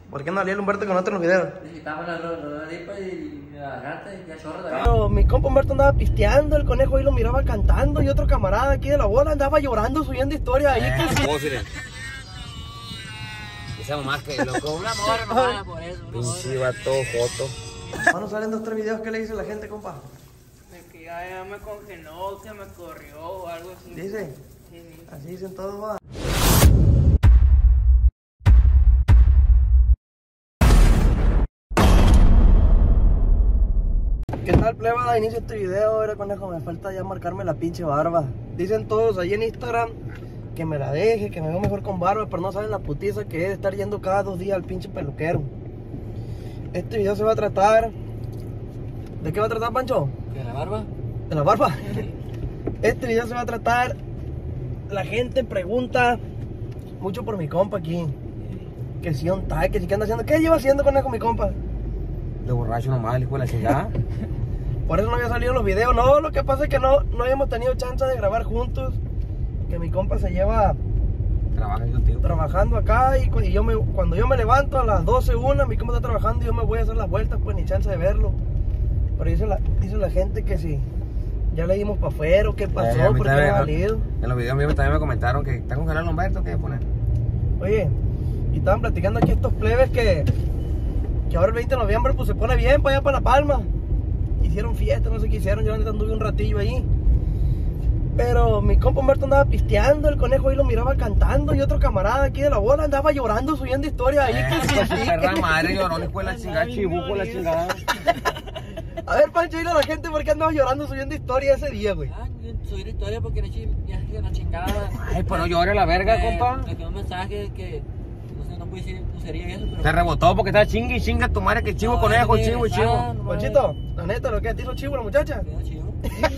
¿Por qué no salía el Humberto con otro en los videos? Necesitamos la ripa y la gata y la chorra también. Pero mi compa Humberto andaba pisteando, el conejo ahí lo miraba cantando y otro camarada aquí de la bola andaba llorando, subiendo historia ahí. Esa mamá que loco. Una morra nomás por eso. Pinche vato joto. Bueno, salen 2 o 3 videos. ¿Qué le dice la gente, compa? De que ya me congeló, que me corrió o algo así. ¿Dice? Sí. Así dicen todos, va. ¿Qué tal, plebada? Inicio este video. Era conejo, me falta ya marcarme la pinche barba. Dicen todos ahí en Instagram que me la deje, que me veo mejor con barba, pero no saben la putiza que es estar yendo cada 2 días al pinche peluquero. Este video se va a tratar... ¿De qué va a tratar, Pancho? ¿De la barba? ¿De la barba? Este video se va a tratar... La gente pregunta mucho por mi compa aquí. Que si un tal, que si qué anda haciendo. ¿Qué lleva haciendo, conejo, mi compa? De borracho nomás, hijo de la chingada. Por eso no había salido los videos. No, lo que pasa es que no habíamos tenido chance de grabar juntos. Que mi compa se lleva Trabaja contigo. trabajando acá y cuando yo me levanto a las 12:01, mi compa está trabajando y yo me voy a hacer las vueltas, pues ni chance de verlo. Pero dice la gente que si ya le dimos para afuera, ¿qué pasó? ¿Por qué no ha valido? En los videos míos también me comentaron que está congelado el Humberto, ¿qué poner? Oye, y estaban platicando aquí estos plebes que ahora el 20 de noviembre pues se pone bien para allá para La Palma. Hicieron fiesta, no sé qué hicieron, yo anduve un ratillo ahí. Pero mi compa Humberto andaba pisteando, el conejo ahí lo miraba cantando y otro camarada aquí de la bola andaba llorando, subiendo historia ahí. Perra madre, llorón, hijo de la chingada, chibuco la chingada. A ver, Pancho, dile a la gente por qué andabas llorando subiendo historia ese día, güey. Subir historia porque ya se la chingada. Ay, pues no llore la verga, compa. Me quedó un mensaje que no sé, no pude decir sería eso, pero... Se rebotó porque estaba chingue y chinga tu madre que chivo, no, conejo, chivo. Panchito, la neta, ¿lo que te hizo chivo la muchacha? Quedó chivo.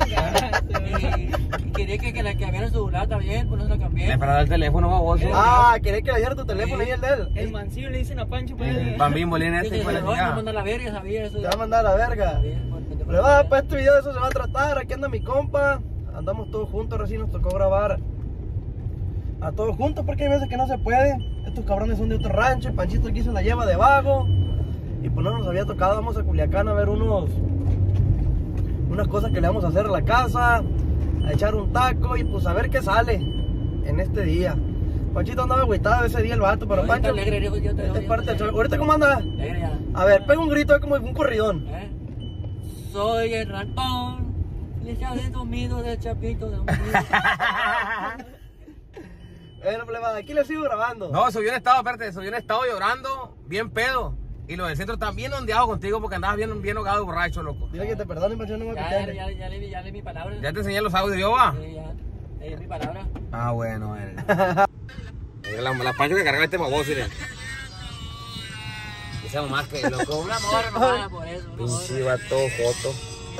Y quería que la cambiara el celular también, pues no se la cambié. Le para dar el teléfono, baboso. Ah, quería que le diera tu teléfono y el de él. El mancillo le dicen a Pancho, pues. Bambín, bolín este, Dice, hijo de la no, me chingada. manda la verga, sabía eso. Te va a mandar a la verga. Le va, pues este video de eso se va a tratar. Aquí anda mi compa. Andamos todos juntos, recién nos tocó grabar a todos juntos porque hay veces que no se puede. Estos cabrones son de otro rancho, el Panchito aquí se la lleva de vago. Y pues no nos había tocado, vamos a Culiacán a ver unas cosas que le vamos a hacer a la casa, a echar un taco y pues a ver qué sale en este día. Panchito andaba agüitado ese día el vato, pero Pancho alegre, es parte del show. ¿Ahorita cómo anda? Alegre ya. A ver, pega un grito como un corridón. Soy el ratón, le he comido del chapito de un Bueno, plebada, aquí le sigo grabando. No, subió un estado, espérate, subió un estado llorando, bien pedo. Y los del centro están bien ondeados contigo porque andabas bien ahogado y borracho, loco. Dile que te perdonen, Pancho, no me piqué. Ya leí mi palabra. Ya te enseñé los audios, yo va. Sí, ya leí mi palabra. Ah, bueno, la Pancho que cargaba este baboso, mire. Esa mamá que loco. Una morra nomás por eso. Pinche vato joto.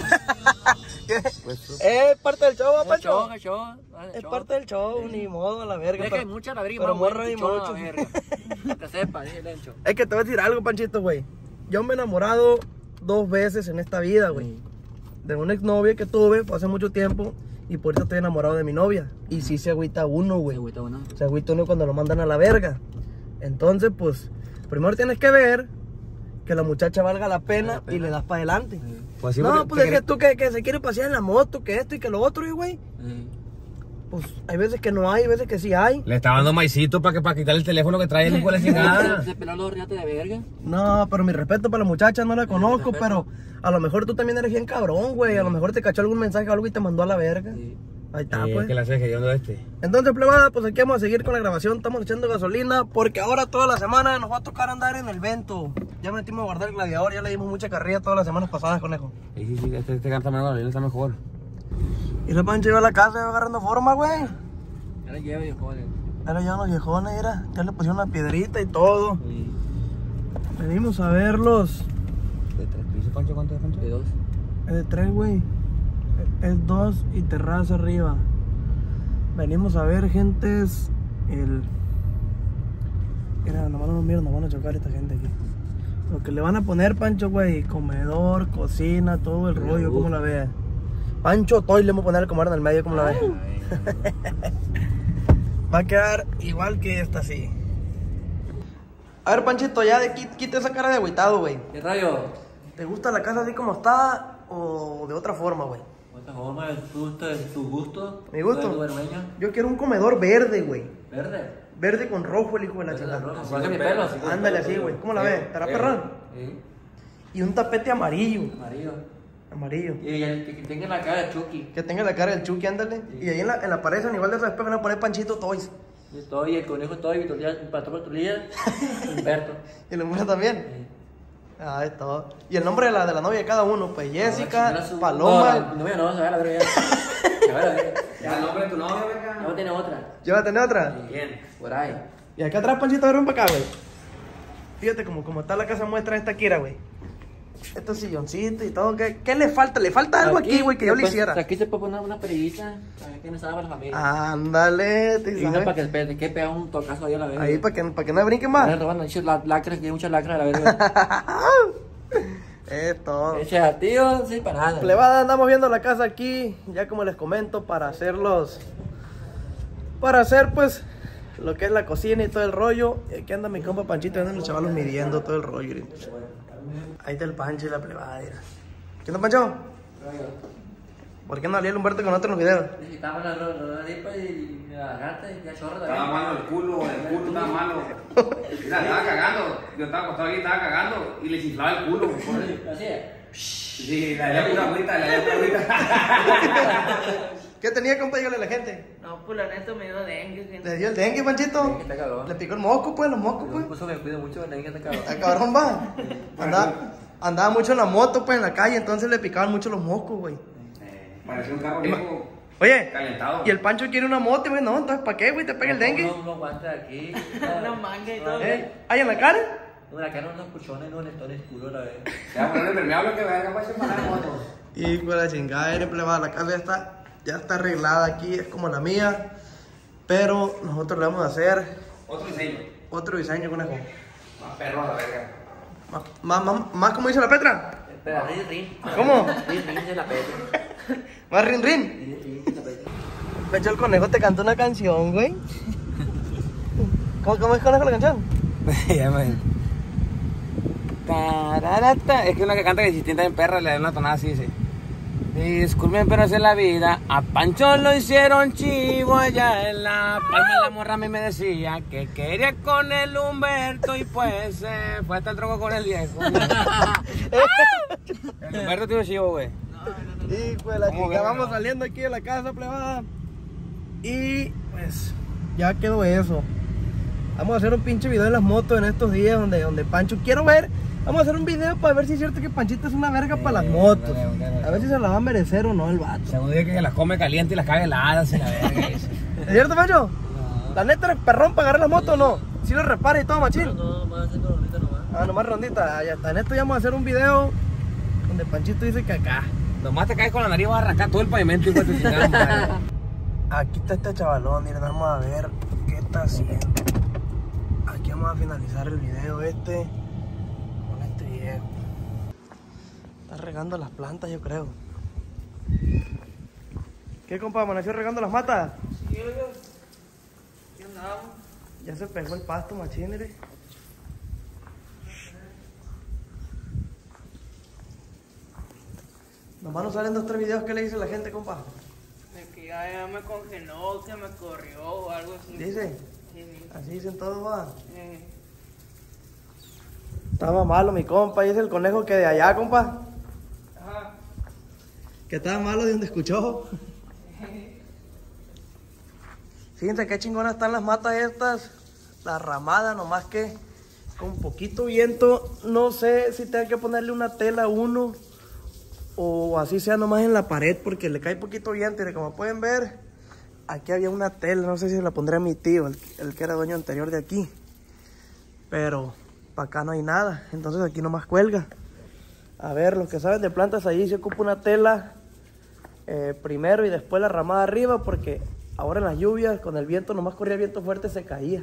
Es parte del show, Pancho. Es show. parte del show, ni modo, a la verga. Es que hay mucha la verga, pero más morra y buena mucho. la verga. Que sepa, dile el hecho. Es que te voy a decir algo, Panchito, güey. Yo me he enamorado 2 veces en esta vida, güey. De una exnovia que tuve hace mucho tiempo. Y por eso estoy enamorado de mi novia. Y sí se agüita uno, güey. Se agüita uno cuando lo mandan a la verga. Entonces, pues, primero tienes que ver que la muchacha valga la pena y le das para adelante. Pues sí, no, pues es que tú que se quiere pasear en la moto, que esto y que lo otro, y güey. Pues hay veces que no hay veces que sí hay. Le estaba dando maicito para quitarle el teléfono que trae el hijo de la chingada. Se peló los riates de verga. No, pero mi respeto para la muchacha, no la conozco, pero a lo mejor tú también eres bien cabrón, güey. A lo mejor te cachó algún mensaje o algo y te mandó a la verga. Ahí está, pues. Que la sé que yo ando este. Entonces, plebada, pues aquí vamos a seguir con la grabación. Estamos echando gasolina porque ahora toda la semana nos va a tocar andar en el Vento. Ya metimos a guardar el Gladiador, ya le dimos mucha carrilla todas las semanas pasadas, conejo. Sí, este canta mejor, él está mejor. Y el Pancho iba a la casa, iba agarrando forma, güey. Ya le llevo, viejones. Ahora ya unos viejones, mira. Ya le pusieron una piedrita y todo. Venimos a verlos. ¿De 3 pisos, Pancho? ¿Cuánto es, Pancho? De 2. Es de 3, güey. Es 2 y terraza arriba. Venimos a ver, gentes, Mira, nomás no nos miran, nos van a chocar esta gente aquí. Lo que le van a poner, Pancho, güey, comedor, cocina, todo el rollo, ¿cómo la ves? Pancho Toy le vamos a poner el comedor en el medio, ¿cómo la ves? Va a quedar igual que esta, así. A ver, Panchito, ya quita esa cara de agüitado, güey. ¿Qué rayo? ¿Te gusta la casa así como está o de otra forma, güey? Otra forma, tu gusto. ¿Mi gusto? Tu dueño. Yo quiero un comedor verde, güey. ¿Verde? Verde con rojo, el hijo de la chingada. Igual que mi pelo. Ándale así, güey. ¿Cómo la ves? ¿Estará perrón? Sí. Y un tapete amarillo. Amarillo. Amarillo. Y el que tenga la cara de Chucky. Que tenga la cara del Chucky, ándale. Sí. Y ahí en la pared, a nivel de espejo, van a poner Panchito Toys. Yo estoy, el conejo estoy, el patrón Tulilla, Humberto. Y el número también. Sí. Ah, es todo. Y el nombre de la novia de cada uno, pues Jessica, No, Paloma. No, mi novia no, se va a la verga ya. Se va a la verga. Ya el nombre de tu novia, verga. No tiene otra. ¿Ya va a tener otra? Bien. Por ahí. Y acá atrás, Panchito, a ver, ven para acá, güey. Fíjate como está la casa muestra esta Kira, güey. Estos silloncitos y todo. ¿Qué le falta? Le falta algo aquí, güey, que yo le hiciera. Aquí se puede poner una perillita para que no se para la familia. Ándale, te Y no sabes. para que el que pega un tocazo ahí a la verga. Ahí, para que no brinquen Están más. robando lacras, que hay muchas lacras a la verga. Es todo. Ese a tío, sí, para nada. Plebada, andamos viendo la casa aquí, ya como les comento, para hacer pues lo que es la cocina y todo el rollo. Y aquí anda mi compa Panchito, andan los chavalos midiendo todo el rollo. Miren. Ahí está el Pancho y la plebada. Mira. ¿Qué onda, Pancho? ¿Por qué no salía el Humberto con otro en los videos? Necesitamos la ripa y la gata y ya chorra Estaba también. malo el culo estaba malo. Mira, estaba cagando. Yo estaba acostado aquí, estaba cagando y le chiflaba el culo. Así es. Sí, la idea pura agüita, ¿Qué tenía, compa? Dígale a la gente. No, pues la neta me dio dengue, gente. ¿Le dio el dengue, Panchito? Está cabrón. Le picó el moco, pues, los mocos, pues. Por eso me cuido mucho de la niña, está cabrón. Ah, cabrón, va. Andaba mucho en la moto, pues, en la calle, entonces le picaban mucho los mocos, güey. Parecía un carro viejo. Oye, Calentado. y el Pancho quiere una moto, güey, no, entonces, ¿para qué, güey? ¿Te pega el dengue? Unos guantes aquí. Una manga y todo. ¿Ahí en la cara? Una cara, unos puchones, unos lentones culos, la verga. Se va a poner impermeable que vaya capaz de parar motos. Y con la chingada, eres plebada, la casa ya está arreglada aquí, es como la mía. Pero nosotros le vamos a hacer Otro diseño, conejo. más perro a la verga. Más como dice la Petra. Espera, rin. ¿Cómo? Rin de la Petra. Más rin. Rin de la Petra. Pecho, el conejo te canta una canción, güey. ¿Cómo es, conejo, la canción? Ya, man. Tararata. Es que una que canta que si tienta en perra le da una tonada así, dice. Disculpen, pero es la vida. A Pancho lo hicieron chivo allá en La Palma. La morra a mí me decía que quería con el Humberto y pues fue hasta el troco con el viejo. El Humberto tiene chivo, güey. Y pues la chica, vamos saliendo aquí de la casa, plebada. Y pues ya quedó eso. Vamos a hacer un pinche video de las motos en estos días donde Pancho, quiero ver. Vamos a hacer un video para ver si es cierto que Panchito es una verga para las motos. A ver si se la va a merecer o no el vato. Según dice que las come caliente y las caga heladas y la verga. ¿Es cierto, Pancho? La neta, ¿eres perrón para agarrar la moto o no? ¿Sí lo repara y todo, machín? No, más haciendo ahorita nomás. Ah, nomás rondita. Ah, ya está. En esto ya vamos a hacer un video donde Panchito dice que acá. Nomás te caes con la nariz, vas a arrancar todo el pavimento y pues te chingamos. Aquí está este chavalón, miren, vamos a ver qué está haciendo. Aquí vamos a finalizar el video este con este viejo. Está regando las plantas, yo creo. ¿Qué, compa? ¿Amaneció regando las matas? Sí, oiga. ¿Qué andamos? Ya se pegó el pasto, machín, mire. Nomás nos salen 2 o 3 videos. ¿Qué le dice la gente, compa? De que ya me congeló, que me corrió o algo así. ¿Dice? Sí. Así dicen todos, va. Eh, Estaba malo mi compa, y es el conejo que de allá, compa. Ajá. Que estaba malo de donde escuchó. Fíjense qué chingonas están las matas estas. La ramada, nomás que con poquito viento. No sé si tengo que ponerle una tela a uno o así sea nomás en la pared, porque le cae poquito viento. Y como pueden ver, aquí había una tela. No sé si se la pondré a mi tío, el que era dueño anterior de aquí. Pero para acá no hay nada, entonces aquí nomás cuelga. A ver, los que saben de plantas, ahí se ocupa una tela primero y después la ramada arriba, porque ahora en las lluvias, con el viento, nomás corría viento fuerte, se caía.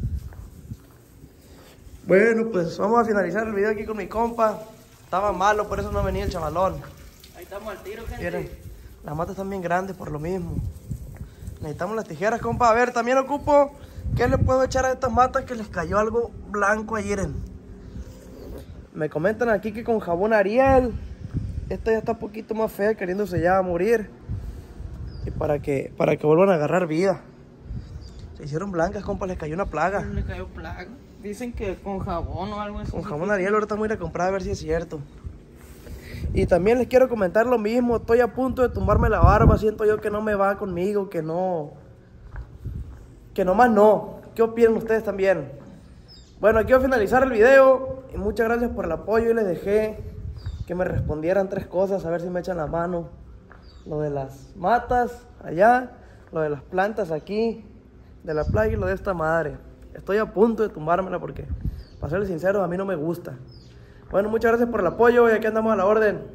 Bueno, pues vamos a finalizar el video aquí con mi compa. Estaba malo, por eso no venía el chavalón. Ahí estamos al tiro, gente. Miren, las matas están bien grandes por lo mismo. Necesitamos las tijeras, compa. A ver, también ocupo ¿Qué le puedo echar a estas matas que les cayó algo blanco ayer? Me comentan aquí que con jabón Ariel. Esta ya está un poquito más fea, queriéndose ya morir. Y para que vuelvan a agarrar vida. Se hicieron blancas, compa, les cayó una plaga. Le cayó plaga. Dicen que con jabón o algo así. Con jabón Ariel, ahorita voy a ir a comprar a ver si es cierto. Y también les quiero comentar lo mismo. Estoy a punto de tumbarme la barba. Siento yo que no me va conmigo, que nomás no. ¿Qué opinan ustedes también? Bueno, aquí voy a finalizar el video. Y muchas gracias por el apoyo. Y les dejé que me respondieran 3 cosas. A ver si me echan la mano. Lo de las matas allá. Lo de las plantas aquí. De la playa y lo de esta madre. Estoy a punto de tumbármela porque, para serles sinceros, a mí no me gusta. Bueno, muchas gracias por el apoyo y aquí andamos a la orden.